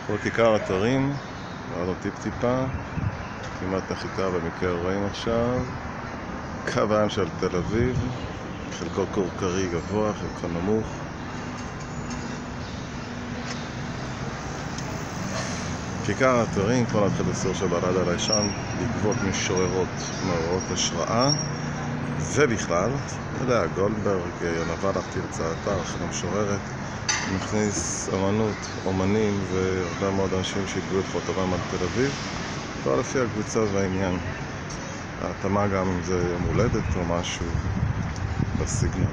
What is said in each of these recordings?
פה כיכר אתרים, נראה לו טיפ-טיפה, כמעט נחיתה במקרה רואים עכשיו. קו הים של תל אביב, חלקו קורקרי גבוה, חלקו נמוך. כיכר אתרים, פה נתחיל לסור של בלד על הישן, בעקבות משוררות מעוררות השראה. ובכלל, יודע, גולדברג, נבל לך תרצאתה, אחרי המשוררת, מכניס אמנות, אומנים והרבה מאוד אנשים שהגבו את חותמם על תל אביב, כבר לפי הקבוצה והעניין. ההתאמה גם אם זה יום הולדת או משהו בסגנון.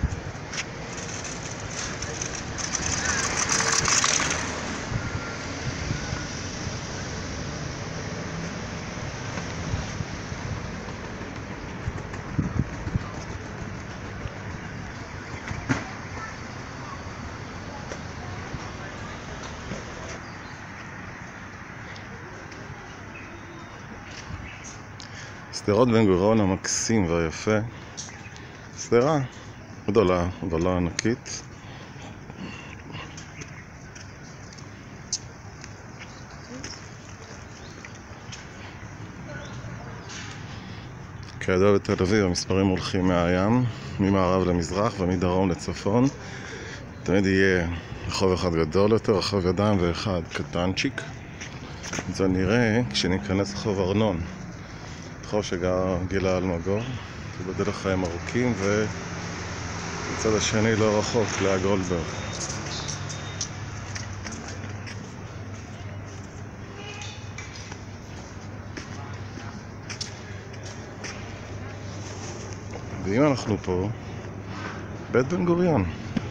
שדרות בן גוריון המקסים והיפה, שדרה גדולה, גדולה ענקית. כידוע בתל אביב המספרים הולכים מהים, ממערב למזרח ומדרום לצפון. תמיד יהיה רחוב אחד גדול יותר, רחוב ידיים ואחד קטנצ'יק. זה נראה כשניכנס לחוב ארנון, רחוב שגר גילה אלמגור, זה בדרך חיים ארוכים, ובצד השני לא רחוק לאה גולדברג. ואם אנחנו פה, בית בן גוריון.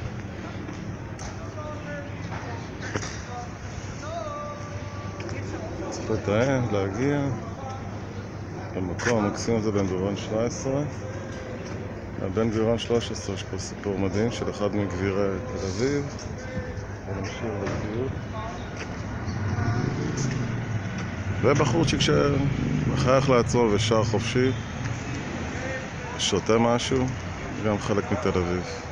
צריך לתאם, להגיע במקום המקסים הזה בן גוריון 17. בן גוריון 13 יש פה סיפור מדהים של אחד מגבירי תל אביב. ונמשיך לציוד. ובחורצ'יק שמחייך לעצמו ושר חופשי, שותה משהו, גם חלק מתל אביב.